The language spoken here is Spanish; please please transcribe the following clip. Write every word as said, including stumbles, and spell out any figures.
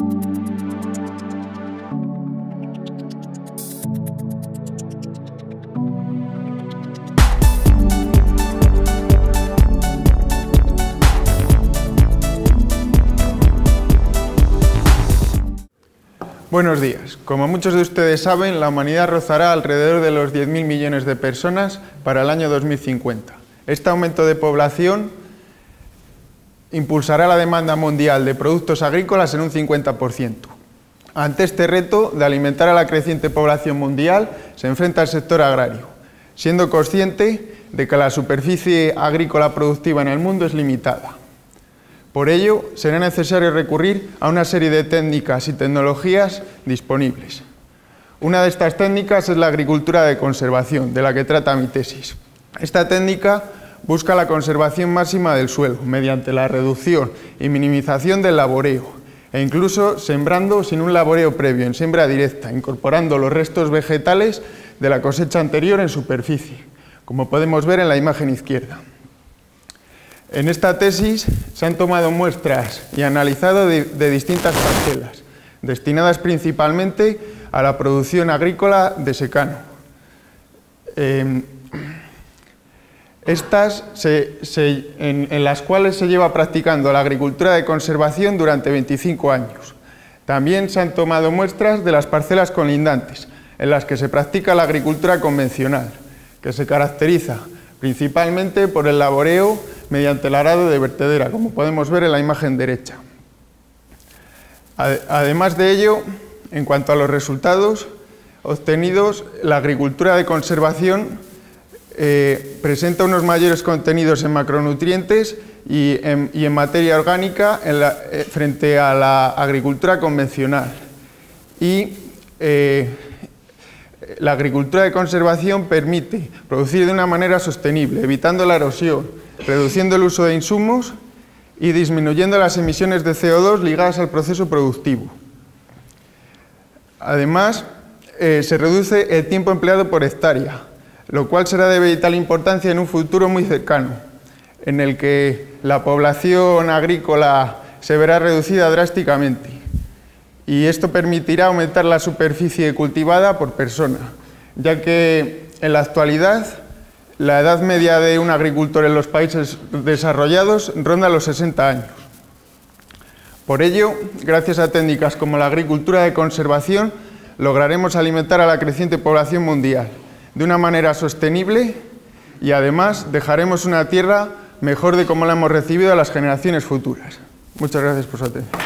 Buenos días. Como muchos de ustedes saben, la humanidad rozará alrededor de los diez mil millones de personas para el año dos mil cincuenta. Este aumento de población impulsará la demanda mundial de productos agrícolas en un cincuenta por ciento. Ante este reto de alimentar a la creciente población mundial, se enfrenta el sector agrario, siendo consciente de que la superficie agrícola productiva en el mundo es limitada. Por ello, será necesario recurrir a una serie de técnicas y tecnologías disponibles. Una de estas técnicas es la agricultura de conservación, de la que trata mi tesis. Esta técnica busca la conservación máxima del suelo, mediante la reducción y minimización del laboreo, e incluso sembrando sin un laboreo previo, en siembra directa, incorporando los restos vegetales de la cosecha anterior en superficie, como podemos ver en la imagen izquierda. En esta tesis se han tomado muestras y analizado de, de distintas parcelas, destinadas principalmente a la producción agrícola de secano. Eh, estas se, se, en, en las cuales se lleva practicando la agricultura de conservación durante veinticinco años. También se han tomado muestras de las parcelas colindantes, en las que se practica la agricultura convencional, que se caracteriza principalmente por el laboreo mediante el arado de vertedera, como podemos ver en la imagen derecha. Además de ello, en cuanto a los resultados obtenidos, la agricultura de conservación eh, presenta unos mayores contenidos en macronutrientes y en, y en materia orgánica en la, eh, frente a la agricultura convencional. Y eh, la agricultura de conservación permite producir de una manera sostenible, evitando la erosión, reduciendo el uso de insumos y disminuyendo las emisiones de C O dos ligadas al proceso productivo. Además, eh, se reduce el tiempo empleado por hectárea, lo cual será de vital importancia en un futuro muy cercano, en el que la población agrícola se verá reducida drásticamente, y esto permitirá aumentar la superficie cultivada por persona, ya que en la actualidad la edad media de un agricultor en los países desarrollados ronda los sesenta años. Por ello, gracias a técnicas como la agricultura de conservación, lograremos alimentar a la creciente población mundial de una manera sostenible y además dejaremos una tierra mejor de como la hemos recibido a las generaciones futuras. Muchas gracias por su atención.